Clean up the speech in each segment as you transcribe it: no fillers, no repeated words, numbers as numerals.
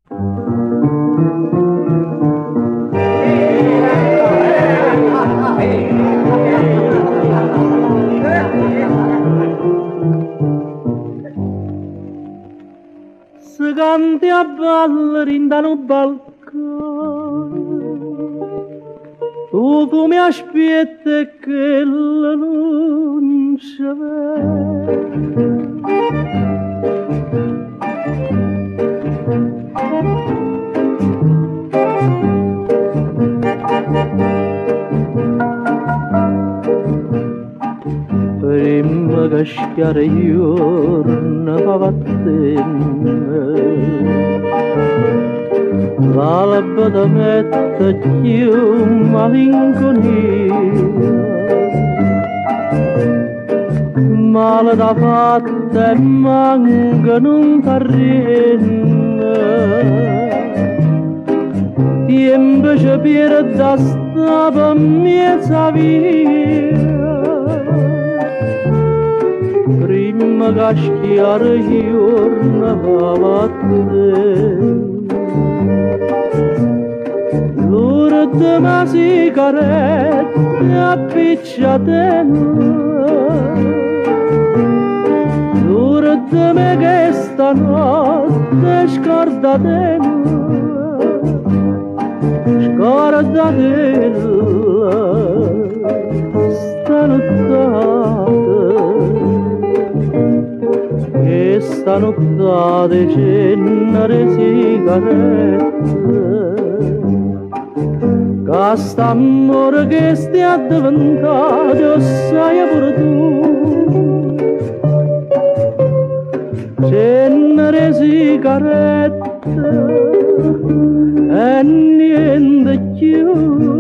Si canti a ballerin da un balcone, tu come aspetti che non ci prima che schiare i giorni va battendo, l'alba da mette più malinconia, male da fatta e manca non t'arrende, e invece per da stava mezza via. Prima che schiare i giorni va battendo, l'ora di una sigaretta appicciatella, l'ora di me che stanotte scordatella, stanotte che stanotte cenere sigarette, che st'amore che stia diventato assai pure tu, cenere sigarette e niente più.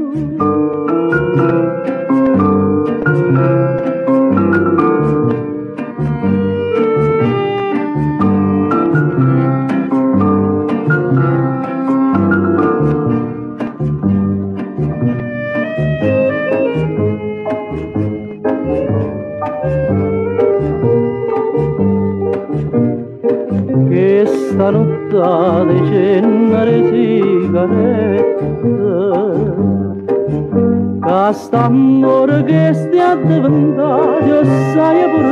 Che stanotte di cenere sigarette, che st'amore che stia diventato assai pure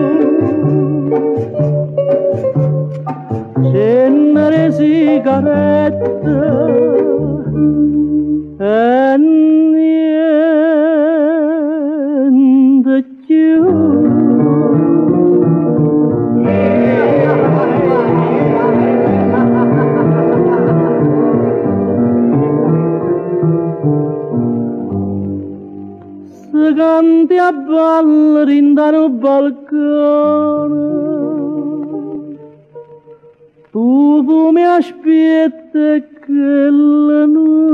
tu, cenere sigarette e niente più. Si canti a ballerin da un balcone, tu mi aspetti che non